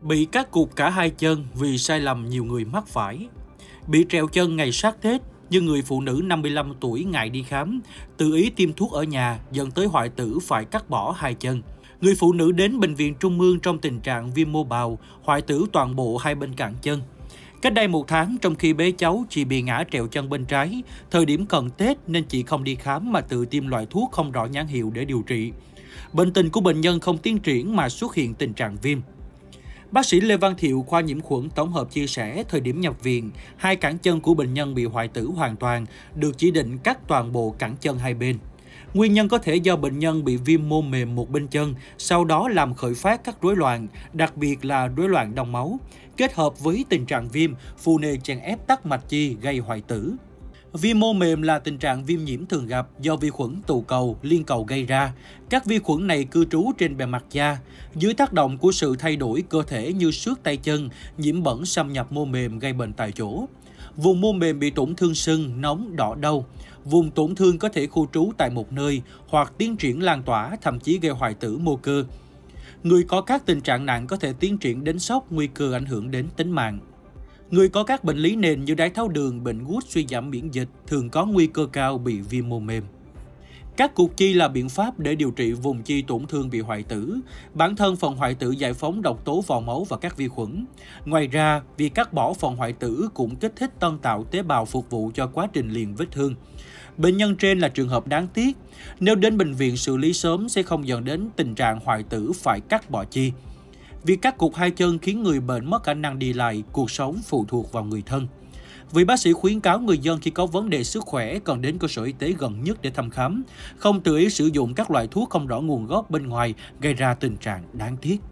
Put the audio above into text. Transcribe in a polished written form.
Bị cắt cụt cả hai chân vì sai lầm nhiều người mắc phải. Bị trèo chân ngày sát Tết, nhưng người phụ nữ 55 tuổi ngại đi khám, tự ý tiêm thuốc ở nhà dẫn tới hoại tử phải cắt bỏ hai chân. Người phụ nữ đến bệnh viện Trung ương trong tình trạng viêm mô bào, hoại tử toàn bộ hai bên cẳng chân. Cách đây 1 tháng, trong khi bế cháu, chị bị ngã trèo chân bên trái. Thời điểm cận Tết nên chị không đi khám mà tự tiêm loại thuốc không rõ nhãn hiệu để điều trị. Bệnh tình của bệnh nhân không tiến triển mà xuất hiện tình trạng viêm. Bác sĩ Lê Văn Thiệu, khoa nhiễm khuẩn tổng hợp chia sẻ, thời điểm nhập viện, hai cẳng chân của bệnh nhân bị hoại tử hoàn toàn, được chỉ định cắt toàn bộ cẳng chân hai bên. Nguyên nhân có thể do bệnh nhân bị viêm mô mềm một bên chân, sau đó làm khởi phát các rối loạn, đặc biệt là rối loạn đông máu, kết hợp với tình trạng viêm, phù nề chèn ép tắc mạch chi gây hoại tử. Viêm mô mềm là tình trạng viêm nhiễm thường gặp do vi khuẩn tụ cầu, liên cầu gây ra. Các vi khuẩn này cư trú trên bề mặt da. Dưới tác động của sự thay đổi cơ thể như xước tay chân, nhiễm bẩn xâm nhập mô mềm gây bệnh tại chỗ. Vùng mô mềm bị tổn thương sưng, nóng, đỏ đau. Vùng tổn thương có thể khu trú tại một nơi hoặc tiến triển lan tỏa, thậm chí gây hoại tử mô cơ. Người có các tình trạng nặng có thể tiến triển đến sốc, nguy cơ ảnh hưởng đến tính mạng. Người có các bệnh lý nền như đái tháo đường, bệnh gút, suy giảm miễn dịch thường có nguy cơ cao bị viêm mô mềm. Cắt cụt chi là biện pháp để điều trị vùng chi tổn thương bị hoại tử. Bản thân phần hoại tử giải phóng độc tố vào máu và các vi khuẩn. Ngoài ra, việc cắt bỏ phần hoại tử cũng kích thích tân tạo tế bào phục vụ cho quá trình liền vết thương. Bệnh nhân trên là trường hợp đáng tiếc. Nếu đến bệnh viện xử lý sớm sẽ không dẫn đến tình trạng hoại tử phải cắt bỏ chi. Việc cắt cụt hai chân khiến người bệnh mất khả năng đi lại, cuộc sống phụ thuộc vào người thân. Vì bác sĩ khuyến cáo người dân khi có vấn đề sức khỏe cần đến cơ sở y tế gần nhất để thăm khám, không tự ý sử dụng các loại thuốc không rõ nguồn gốc bên ngoài gây ra tình trạng đáng tiếc.